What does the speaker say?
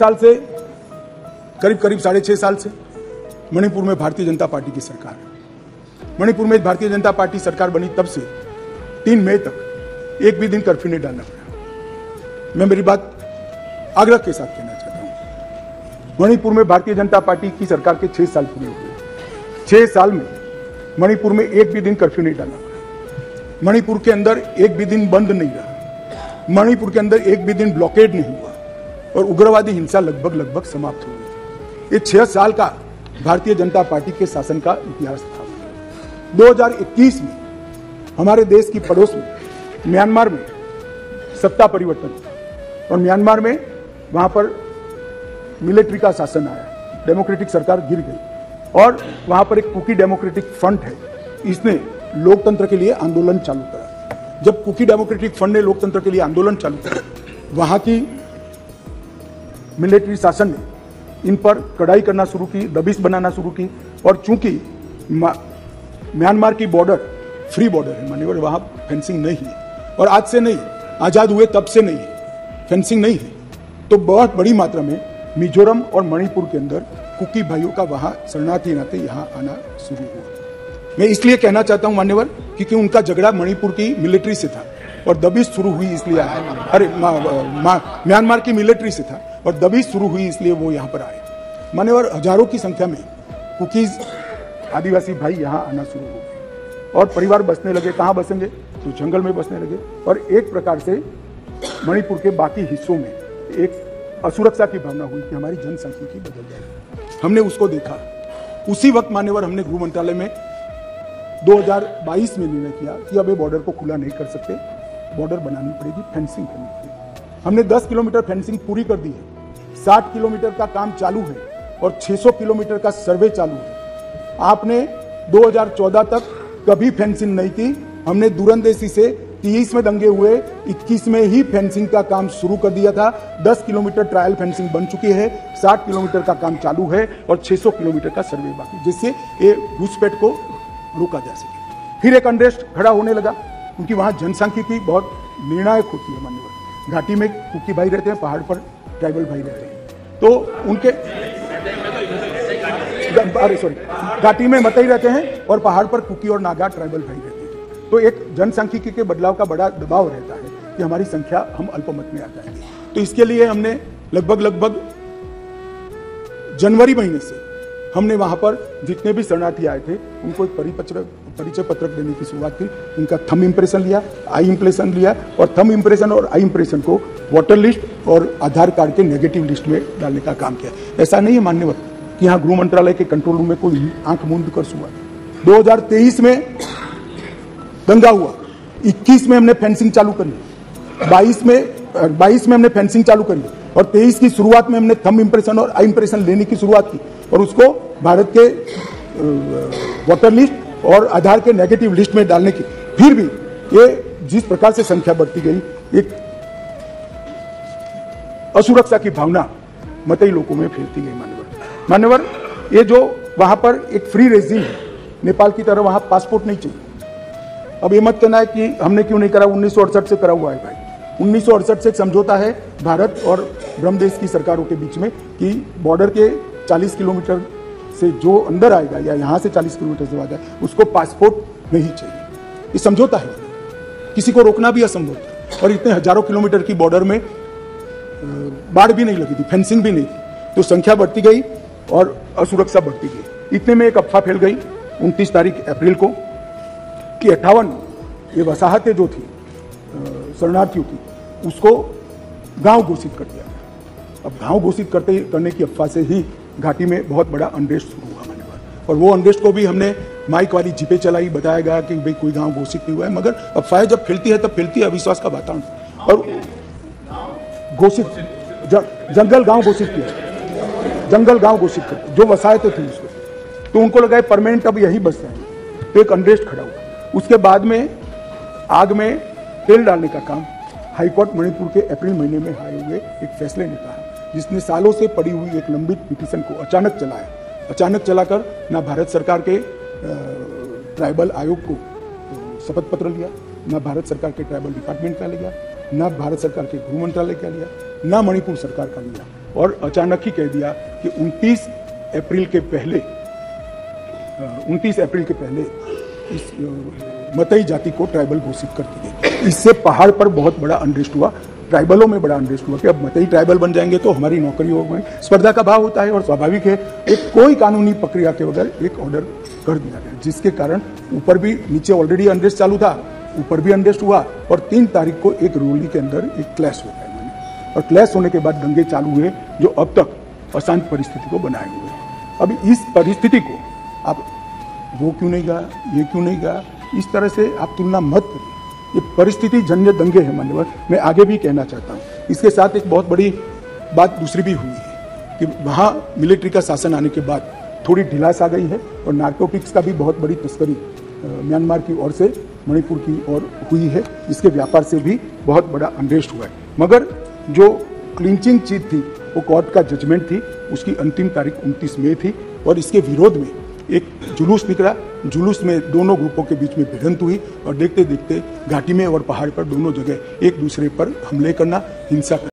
साल से करीब 6.5 साल से मणिपुर में भारतीय जनता पार्टी की सरकार है। मणिपुर में भारतीय जनता पार्टी सरकार बनी तब से 3 मई तक एक भी दिन कर्फ्यू नहीं डालना पड़ा। मैं मेरी बात आग्रह के साथ कहना चाहता हूं, मणिपुर में भारतीय जनता पार्टी की सरकार के 6 साल पूरे हो गए। 6 साल में मणिपुर में एक भी दिन कर्फ्यू नहीं डालना पड़ा। मणिपुर के अंदर एक भी दिन बंद नहीं रहा। मणिपुर के अंदर एक भी दिन ब्लॉकेड नहीं हुआ और उग्रवादी हिंसा लगभग समाप्त हो गई। ये 6 साल का भारतीय जनता पार्टी के शासन का इतिहास था। 2021 में हमारे देश की पड़ोस में म्यांमार में सत्ता परिवर्तन हुआ और म्यांमार में वहां पर मिलिट्री का शासन आया, डेमोक्रेटिक सरकार गिर गई और वहां पर एक कुकी डेमोक्रेटिक फ्रंट है, इसने लोकतंत्र के लिए आंदोलन चालू करा। जब कुकी डेमोक्रेटिक फ्रंट ने लोकतंत्र के लिए आंदोलन चालू करा, वहां की मिलिट्री शासन ने इन पर कड़ाई करना शुरू की, दबिश बनाना शुरू की और चूंकि म्यांमार की बॉर्डर फ्री बॉर्डर है मान्यवर, वहां फेंसिंग नहीं है और आज से नहीं, आजाद हुए तब से नहीं है, फेंसिंग नहीं है, तो बहुत बड़ी मात्रा में मिजोरम और मणिपुर के अंदर कुकी भाइयों का वहां शरणार्थी नाते यहां आना शुरू हुआ। मैं इसलिए कहना चाहता हूं मान्यवर, क्योंकि उनका झगड़ा मणिपुर की मिलिट्री से था और दबिश शुरू हुई इसलिए अरे म्यांमार की मिलिट्री से था और दबिश शुरू हुई इसलिए वो यहाँ पर आए। मान्यवर, हजारों की संख्या में कुकीज आदिवासी भाई यहाँ आना शुरू हो गए और परिवार बसने लगे। कहाँ बसेंगे? तो जंगल में बसने लगे और एक प्रकार से मणिपुर के बाकी हिस्सों में एक असुरक्षा की भावना हुई कि हमारी जनसंख्या बदल जाएगी। हमने उसको देखा। उसी वक्त मान्यवर हमने गृह मंत्रालय में 2022 में निर्णय किया कि अब ये बॉर्डर को खुला नहीं कर सकते, बॉर्डर बनानी पड़ेगी, फेंसिंग करनी पड़ेगी। हमने 10 किलोमीटर फेंसिंग पूरी कर दी है, 60 किलोमीटर का काम चालू है और 600 किलोमीटर का सर्वे चालू है। आपने 2014 तक कभी फेंसिंग नहीं की। हमने दूरंदेशी से 30 में दंगे हुए, 21 में ही फेंसिंग का काम शुरू कर दिया था। 10 किलोमीटर ट्रायल फेंसिंग बन चुकी है, 60 किलोमीटर का काम चालू है और 600 किलोमीटर का सर्वे बाकी, जिससे ये घुसपैठ को रोका जा सके। फिर एक अनरेस्ट खड़ा होने लगा क्योंकि वहां जनसांख्यिकी बहुत निर्णायक होती है मान्यवर। घाटी में कुकी भाई रहते हैं, पहाड़ पर ट्राइबल भाई रहते हैं, तो उनके घाटी में मतई रहते हैं और पहाड़ पर कुकी और नागा ट्राइबल भाई रहते हैं। तो एक जनसांख्यिकी के बदलाव का बड़ा दबाव रहता है कि हमारी संख्या, हम अल्पमत में आ जाएंगे। तो इसके लिए हमने लगभग जनवरी महीने से हमने वहां पर जितने भी शरणार्थी आए थे उनको एक परिचय पत्रक देने की शुरुआत की। उनका थंब इंप्रेशन लिया, आई इंप्रेशन लिया और थंब इंप्रेशन और आई इंप्रेशन को वोटर लिस्ट और आधार कार्ड के नेगेटिव लिस्ट में डालने का काम किया। ऐसा नहीं है मान्यवर कि यहाँ गृह मंत्रालय के कंट्रोल रूम में कोई आंख मूंद कर हुआ। 2023 में दंगा हुआ, 21 में हमने फेंसिंग चालू करी, 22 में हमने फेंसिंग चालू करी और 23 की शुरुआत में हमने थंब इंप्रेशन और आई इंप्रेशन लेने की शुरुआत की और उसको भारत के वोटर लिस्ट और आधार के नेगेटिव लिस्ट में डालने की। फिर भी ये जिस प्रकार से संख्या बढ़ती गई, एक असुरक्षा की भावना मतई लोगों में फैलती गई मान्यवर। ये जो वहां पर एक फ्री रेजिम है, नेपाल की तरह वहां पासपोर्ट नहीं चाहिए। अब ये मत कहना है कि हमने क्यों नहीं करा, 1968 से करा हुआ है भाई। 1968 से एक समझौता है भारत और ब्रह्मदेश की सरकारों के बीच में कि बॉर्डर के 40 किलोमीटर से जो अंदर आएगा या यहाँ से 40 किलोमीटर से आएगा उसको पासपोर्ट नहीं चाहिए। ये समझौता है, किसी को रोकना भी असंभव था। और इतने हजारों किलोमीटर की बॉर्डर में बाढ़ भी नहीं लगी थी, फेंसिंग भी नहीं थी, तो संख्या बढ़ती गई और असुरक्षा बढ़ती गई। इतने में एक अफवाह फैल गई 29 तारीख अप्रैल को कि 58 ये वसाहतें जो थी शरणार्थियों की, उसको गांव घोषित कर दिया। अब गांव घोषित करने की अफवाह से ही घाटी में बहुत बड़ा अनरेस्ट शुरू हुआ मान्यवर। और वो अनरेस्ट को भी हमने माइक वाली जीपे चलाई, बताया गया कि भाई कोई गांव घोषित नहीं हुआ है, मगर अफवाहें जब फैलती है तब फैलती है अविश्वास का वातावरण। और घोषित जंगल गांव घोषित किया, जंगल गांव घोषित कर जो वसाहतें थी उसको, तो उनको लगा परमानेंट अब यही बस जाएंगे, तो एक अनरेस्ट खड़ा हुआ। उसके बाद में आग में तेल डालने का काम हाईकोर्ट मणिपुर के अप्रैल महीने में आए हुए एक फैसले ने कहा, जिसने सालों से पड़ी हुई एक लंबित पिटीशन को अचानक चलाया। अचानक चलाकर ना भारत सरकार के ट्राइबल आयोग को शपथ पत्र लिया, ना भारत सरकार के ट्राइबल डिपार्टमेंट का लिया, ना भारत सरकार के गृह मंत्रालय का लिया, ना मणिपुर सरकार का लिया। और अचानक ही कह दिया कि 29 अप्रैल के पहले इस मतई जाति को ट्राइबल घोषित कर दी गई। इससे पहाड़ पर बहुत बड़ा अनरेस्ट हुआ, ट्राइबलों में बड़ा अनरेस्ट हुआ कि अब मतई ट्राइबल बन जाएंगे तो हमारी नौकरी हो गई। स्पर्धा का भाव होता है और स्वाभाविक है, एक कोई कानूनी प्रक्रिया के बगैर एक ऑर्डर कर दिया गया, जिसके कारण ऊपर भी, नीचे ऑलरेडी अनरेस्ट चालू था, ऊपर भी अनरेस्ट हुआ और 3 तारीख को एक रोली के अंदर एक क्लैश हो गया और क्लैश होने के बाद दंगे चालू हुए जो अब तक अशांत परिस्थिति को बनाए हुए हैं। अब इस परिस्थिति को आप वो क्यों नहीं गया, ये क्यों नहीं गया, इस तरह से आप तुलना मत करिए। ये परिस्थिति जन्य दंगे हैं मान्यवर। मैं आगे भी कहना चाहता हूँ, इसके साथ एक बहुत बड़ी बात दूसरी भी हुई है कि वहाँ मिलिट्री का शासन आने के बाद थोड़ी ढिलास आ गई है और नार्कोटिक्स का भी बहुत बड़ी तस्करी म्यांमार की ओर से मणिपुर की ओर हुई है। इसके व्यापार से भी बहुत बड़ा अनरेस्ट हुआ है। मगर जो क्लिंचिंग चीज थी वो कोर्ट का जजमेंट थी, उसकी अंतिम तारीख 29 मई थी और इसके विरोध में एक जुलूस निकला। जुलूस में दोनों ग्रुपों के बीच में भिड़ंत हुई और देखते देखते घाटी में और पहाड़ पर दोनों जगह एक दूसरे पर हमले करना, हिंसा करना